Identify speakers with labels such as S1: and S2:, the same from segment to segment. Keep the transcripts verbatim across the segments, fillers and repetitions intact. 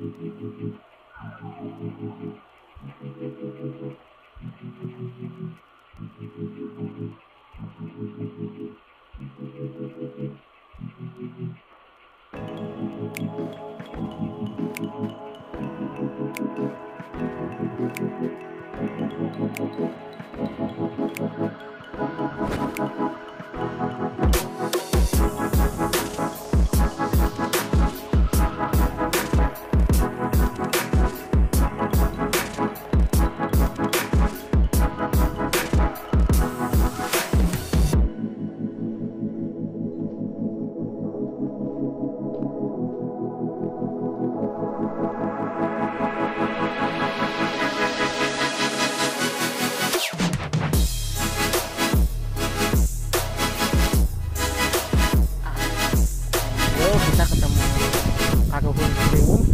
S1: Kita ketemu Karuhun Ciliwung.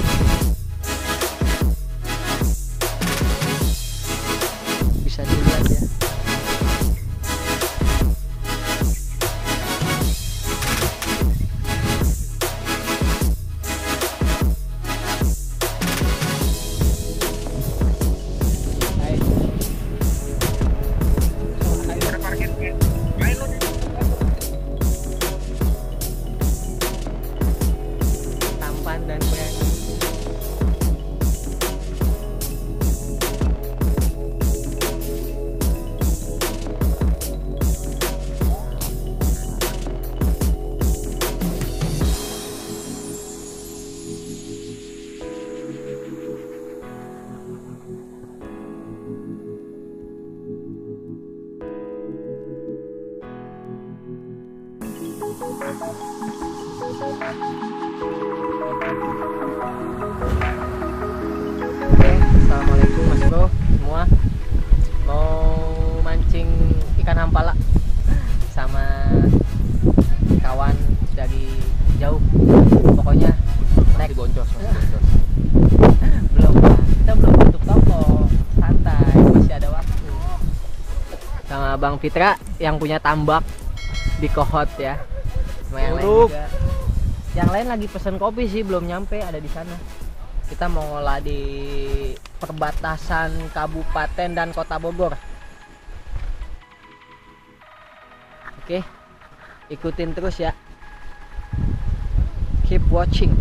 S1: Bisa dilihat ya. Dan berani. Oke, assalamualaikum mas bro semua. Mau mancing ikan ampala sama kawan dari jauh. Pokoknya naik boncos, boncos. Belum, kita belum tutup toko, santai, masih ada waktu. Sama Bang Fitra yang punya tambak di Kohot ya. Sama yang lain juga. Yang lain lagi pesen kopi sih, belum nyampe, ada di sana. Kita mau ngolah di perbatasan Kabupaten dan Kota Bogor. Oke, ikutin terus ya. Keep watching.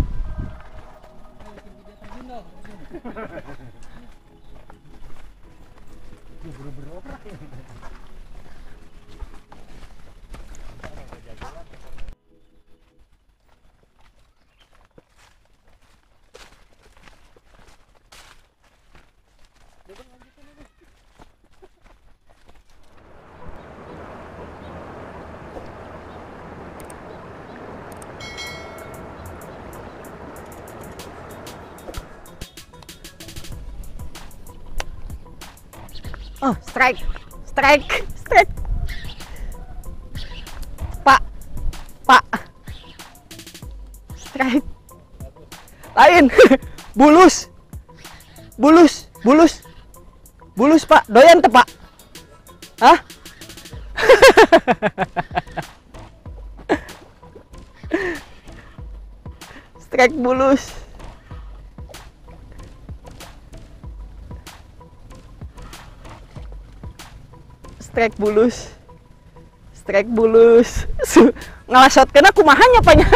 S1: Oh, strike, strike, strike. Pak, Pak, strike. Lain, bulus, bulus, bulus, bulus Pak. Doyan tuh Pak. Hah? Strike bulus. Strike bulus, strike bulus. Ngelasot kena kumahanya apanya.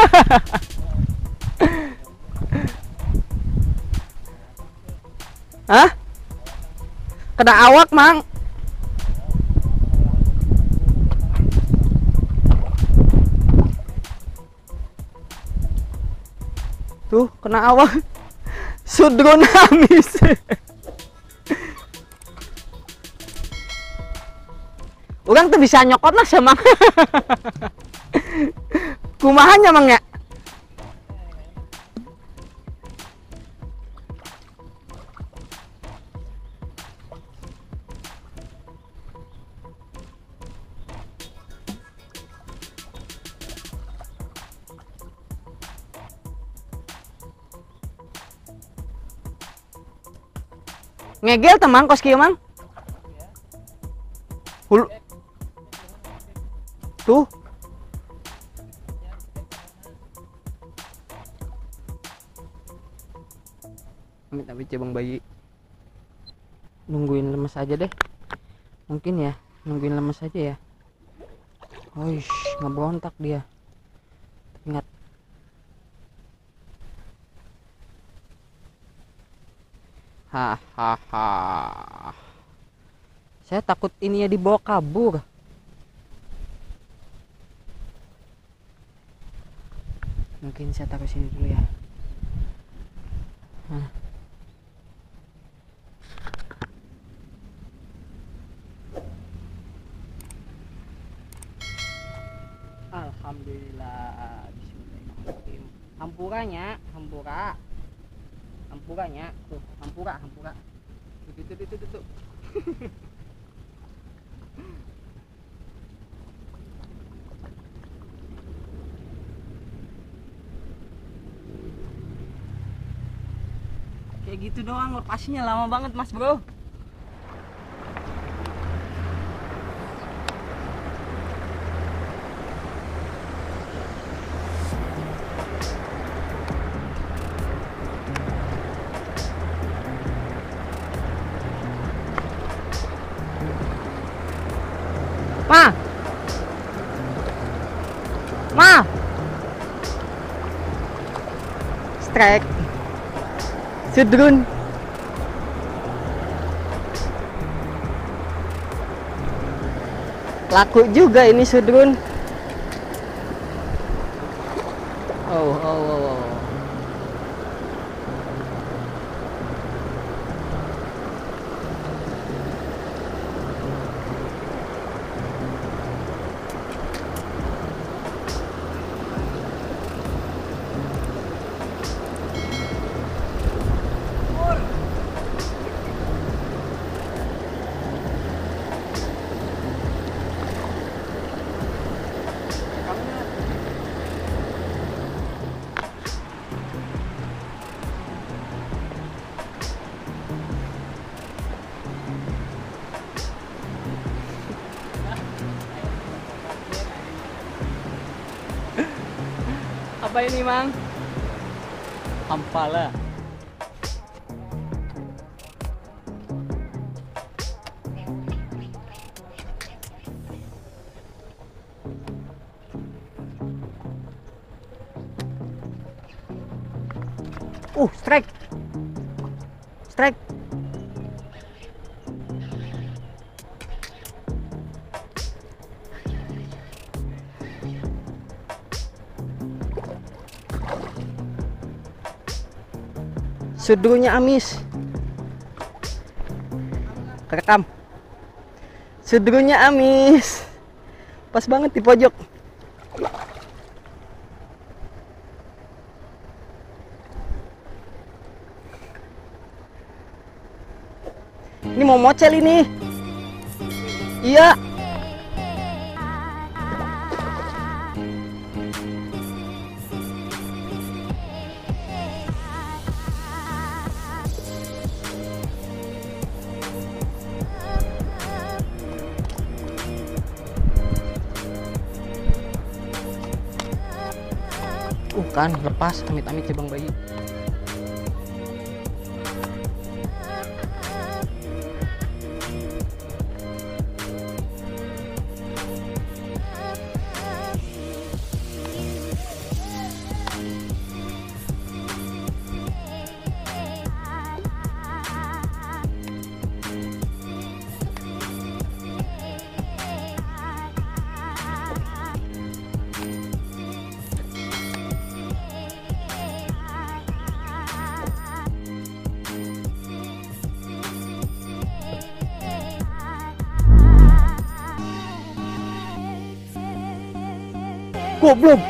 S1: Hah? Kena awak mang. Tuh kena awak. Sudron habis. Orang tuh bisa nyokot lah sama kumahannya mang ya. Ngegel teman kos kieu mang. Hul tuh Amit-amit ya Bang Bayi. Nungguin lemes aja deh. Mungkin ya, nungguin lemes aja ya. Oish, ngebrontak dia. Ingat. Hahaha. Saya takut ini ya dibawa kabur. Mungkin saya taruh sini dulu ya. Nah. Alhamdulillah. Bismillahirrahmanirrahim. Hampuranya, hampura. Hampuranya, tuh, hampura, hampura. Tuh, tuh, tuh, tuh, tuh, tuh. Kayak gitu doang, lepasnya lama banget Mas Bro. Ma, Ma, strike, sudrun, laku juga ini sudrun. Oh, oh, oh, oh. Apa ini Mang? Ampala. Uh, strike. Strike. Sudrunya amis. Kerekam. Sudrunya amis. Pas banget di pojok. Ini mau mocel ini. Iya. Uh kan lepas, amit-amit ya Bang Bayi. Goblok.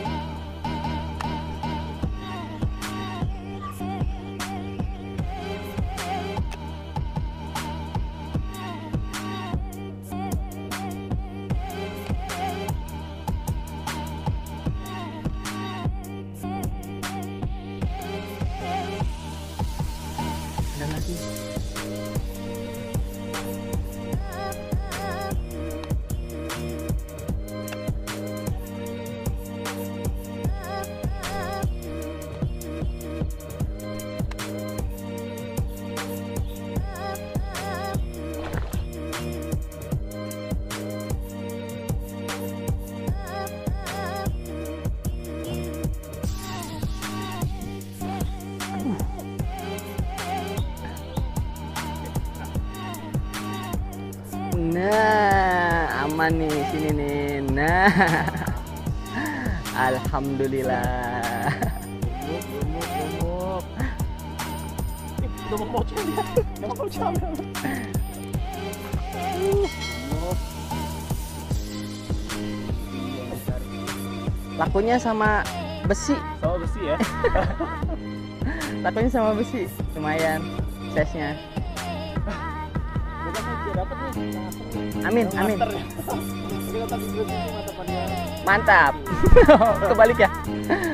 S1: Ada lagi.
S2: aman nih sini nih. Nah, alhamdulillah.
S3: Lumuk, lumuk, lumuk. Eh, udah mau bocor dia. Udah mau bocor. Lumuk.
S2: Lakunya sama besi.
S3: Sama besi ya.
S2: Lakunya sama besi. Lumayan size-nya.
S3: Bukan saja dapat nih.
S2: Amin, amin.
S3: Master ya. Jadi otak gue sini mata pada.
S2: Mantap. Kebalik ya.